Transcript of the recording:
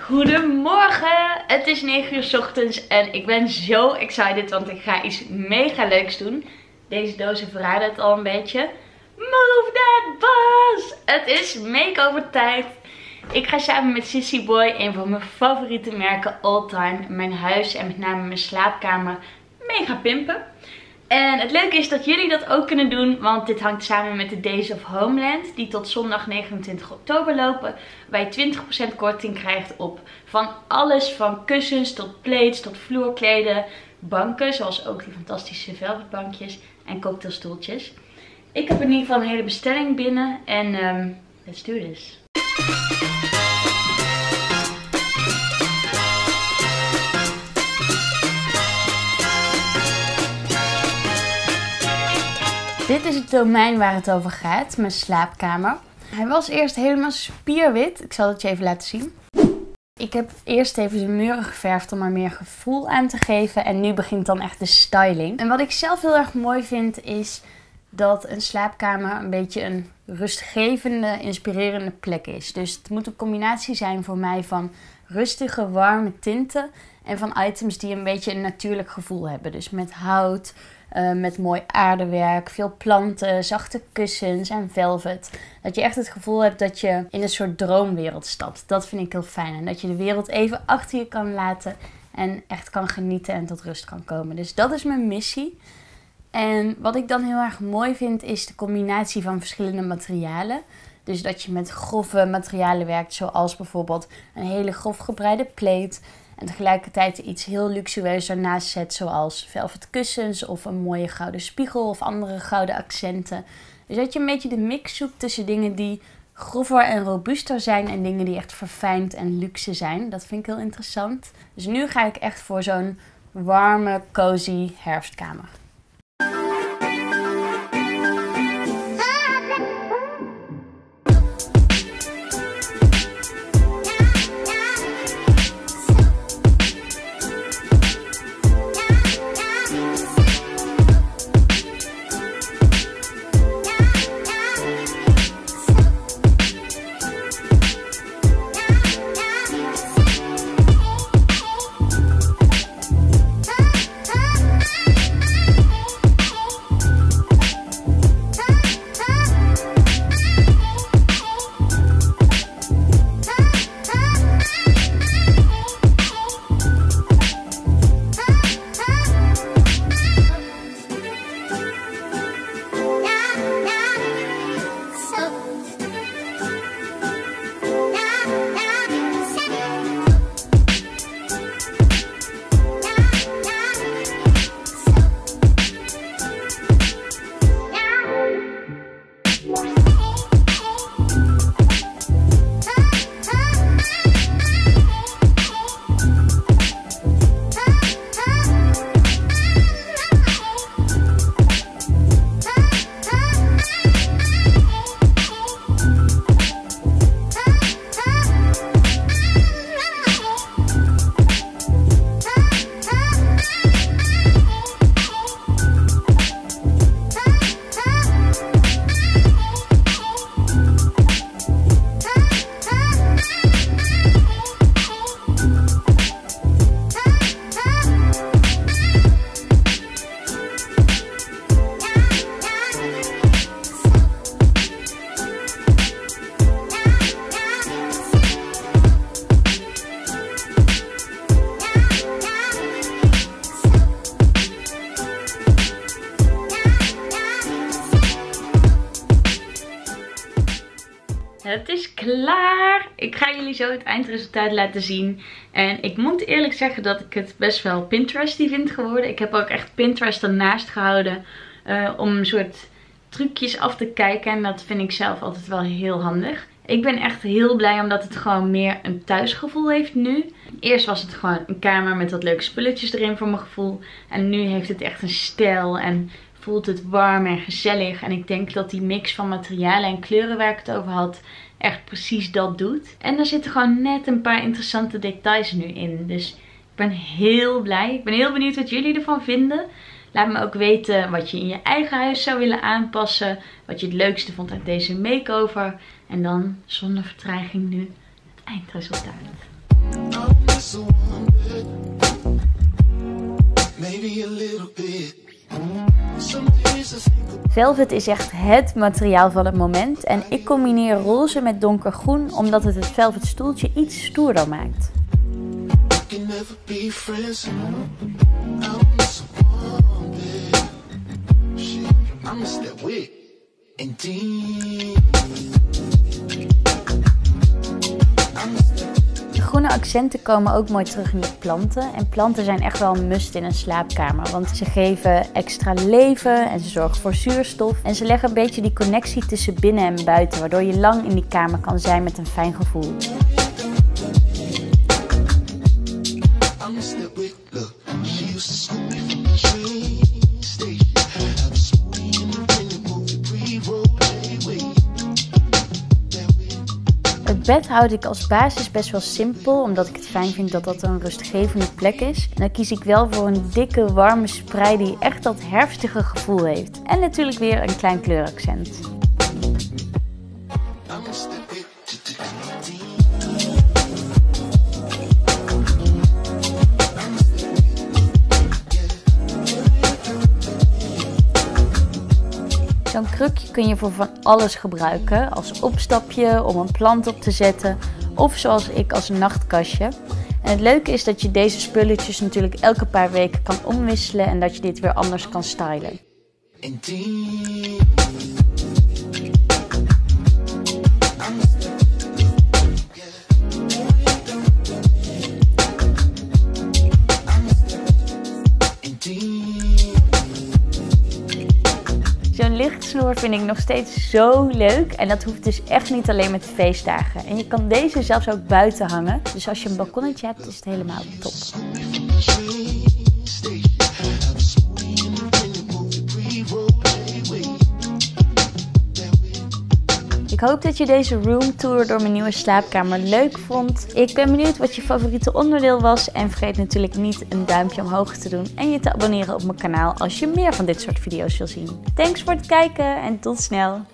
Goedemorgen, het is 9 uur 's ochtends en ik ben zo excited, want ik ga iets mega leuks doen. Deze dozen verraden het al een beetje. Move that bus! Het is makeover tijd. Ik ga samen met Sissy Boy, een van mijn favoriete merken all time, mijn huis en met name mijn slaapkamer mega pimpen. En het leuke is dat jullie dat ook kunnen doen, want dit hangt samen met de Days of Homeland, die tot zondag 29 oktober lopen, waar je 20% korting krijgt op van alles, van kussens tot plates, tot vloerkleden, banken, zoals ook die fantastische velvetbankjes en cocktailstoeltjes. Ik heb in ieder geval een hele bestelling binnen en let's do this. Dit is het domein waar het over gaat, mijn slaapkamer. Hij was eerst helemaal spierwit. Ik zal het je even laten zien. Ik heb eerst even de muren geverfd om er meer gevoel aan te geven. En nu begint dan echt de styling. En wat ik zelf heel erg mooi vind is dat een slaapkamer een beetje een rustgevende, inspirerende plek is. Dus het moet een combinatie zijn voor mij van rustige, warme tinten. En van items die een beetje een natuurlijk gevoel hebben. Dus met hout, met mooi aardewerk, veel planten, zachte kussens en velvet. Dat je echt het gevoel hebt dat je in een soort droomwereld stapt. Dat vind ik heel fijn. En dat je de wereld even achter je kan laten en echt kan genieten en tot rust kan komen. Dus dat is mijn missie. En wat ik dan heel erg mooi vind is de combinatie van verschillende materialen. Dus dat je met grove materialen werkt, zoals bijvoorbeeld een hele grof gebreide plate. En tegelijkertijd iets heel luxueus ernaast zet, zoals velvet kussens of een mooie gouden spiegel of andere gouden accenten. Dus dat je een beetje de mix zoekt tussen dingen die grover en robuuster zijn en dingen die echt verfijnd en luxe zijn. Dat vind ik heel interessant. Dus nu ga ik echt voor zo'n warme, cozy herfstkamer. Het is klaar. Ik ga jullie zo het eindresultaat laten zien. En ik moet eerlijk zeggen dat ik het best wel Pinteresty vind geworden. Ik heb ook echt Pinterest ernaast gehouden om een soort trucjes af te kijken. En dat vind ik zelf altijd wel heel handig. Ik ben echt heel blij omdat het gewoon meer een thuisgevoel heeft nu. Eerst was het gewoon een kamer met wat leuke spulletjes erin voor mijn gevoel. En nu heeft het echt een stijl en voelt het warm en gezellig. En ik denk dat die mix van materialen en kleuren waar ik het over had echt precies dat doet. En er zitten gewoon net een paar interessante details nu in. Dus ik ben heel blij. Ik ben heel benieuwd wat jullie ervan vinden. Laat me ook weten wat je in je eigen huis zou willen aanpassen. Wat je het leukste vond uit deze makeover. En dan zonder vertraging nu het eindresultaat. Velvet is echt het materiaal van het moment en ik combineer roze met donkergroen omdat het velvet stoeltje iets stoerder maakt. De groene accenten komen ook mooi terug in de planten. En planten zijn echt wel een must in een slaapkamer. Want ze geven extra leven en ze zorgen voor zuurstof. En ze leggen een beetje die connectie tussen binnen en buiten. Waardoor je lang in die kamer kan zijn met een fijn gevoel. Het bed houd ik als basis best wel simpel, omdat ik het fijn vind dat dat een rustgevende plek is. En dan kies ik wel voor een dikke, warme sprei die echt dat herfstige gevoel heeft. En natuurlijk weer een klein kleuraccent. Zo'n krukje kun je voor van alles gebruiken, als opstapje, om een plant op te zetten of zoals ik als een nachtkastje. En het leuke is dat je deze spulletjes natuurlijk elke paar weken kan omwisselen en dat je dit weer anders kan stylen. Zo'n lichtsnoer vind ik nog steeds zo leuk en dat hoeft dus echt niet alleen met feestdagen. En je kan deze zelfs ook buiten hangen, dus als je een balkonnetje hebt is het helemaal top. Ik hoop dat je deze roomtour door mijn nieuwe slaapkamer leuk vond. Ik ben benieuwd wat je favoriete onderdeel was. En vergeet natuurlijk niet een duimpje omhoog te doen en je te abonneren op mijn kanaal als je meer van dit soort video's wil zien. Thanks voor het kijken en tot snel!